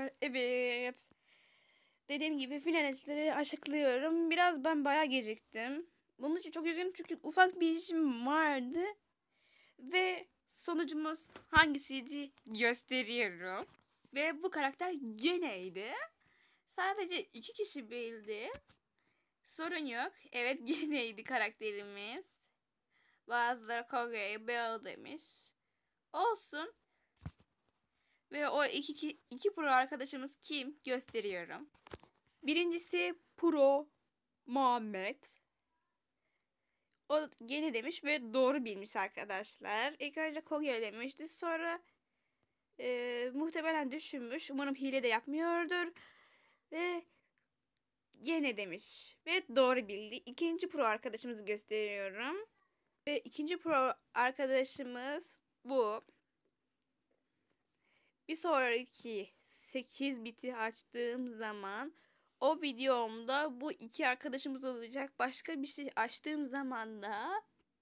arkadaşlar. Evet. Dediğim gibi finalistleri açıklıyorum. Biraz ben bayağı geciktim. Bunun için çok üzgünüm çünkü ufak bir işim vardı. Ve sonucumuz hangisiydi gösteriyorum. Ve bu karakter geneydi. Sadece 2 kişi bildi. Sorun yok. Evet geneydi karakterimiz. Bazıları Koge'ye Bell demiş. Olsun. Ve o iki pro arkadaşımız kim gösteriyorum. Birincisi Pro Muhammed. O gene demiş ve doğru bilmiş arkadaşlar. İlk önce Kogel demişti. Sonra muhtemelen düşünmüş. Umarım hile de yapmıyordur. Ve gene demiş. Ve doğru bildi. İkinci pro arkadaşımızı gösteriyorum. Ve ikinci pro arkadaşımız bu. Bir sonraki 8 biti açtığım zaman o videomda bu iki arkadaşımız olacak. Başka bir şey açtığım zaman da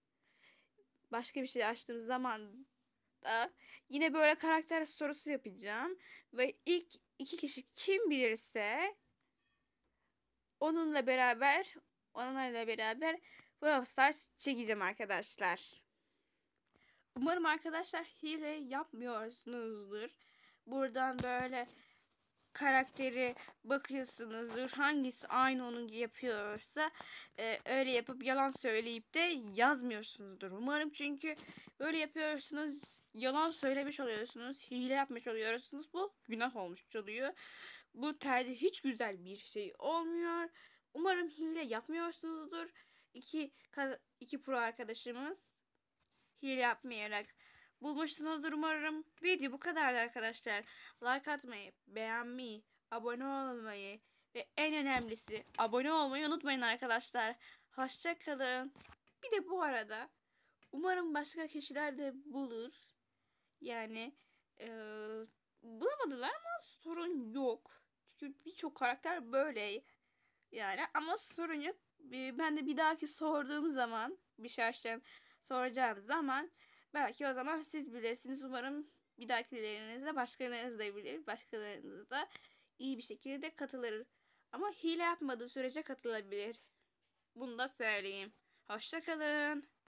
yine böyle karakter sorusu yapacağım. Ve ilk 2 kişi kim bilirse onlarla beraber Brawl Stars çekeceğim arkadaşlar. Umarım arkadaşlar hile yapmıyorsunuzdur. Buradan böyle karakteri bakıyorsunuzdur. Hangisi aynı onun yapıyorsa öyle yapıp yalan söyleyip de yazmıyorsunuzdur. Umarım, çünkü böyle yapıyorsunuz, yalan söylemiş oluyorsunuz, hile yapmış oluyorsunuz. Bu günah olmuş oluyor. Bu tercih hiç güzel bir şey olmuyor. Umarım hile yapmıyorsunuzdur. İki pro arkadaşımız hile yapmayarak bulmuşsunuzdur umarım. Video bu kadardı arkadaşlar. Like atmayı, beğenmeyi, abone olmayı ve en önemlisi abone olmayı unutmayın arkadaşlar. Hoşça kalın. Bir de bu arada umarım başka kişiler de bulur. Yani bulamadılar ama sorun yok. Çünkü birçok karakter böyle. Yani ama sorun yok. Ben de bir dahaki sorduğum zaman bir şey soracağım zaman belki o zaman siz bilirsiniz. Umarım bir dahakilerinizde başkalarınız da bilir. Başkalarınız da iyi bir şekilde katılır. Ama hile yapmadığı sürece katılabilir. Bunu da söyleyeyim. Hoşça kalın.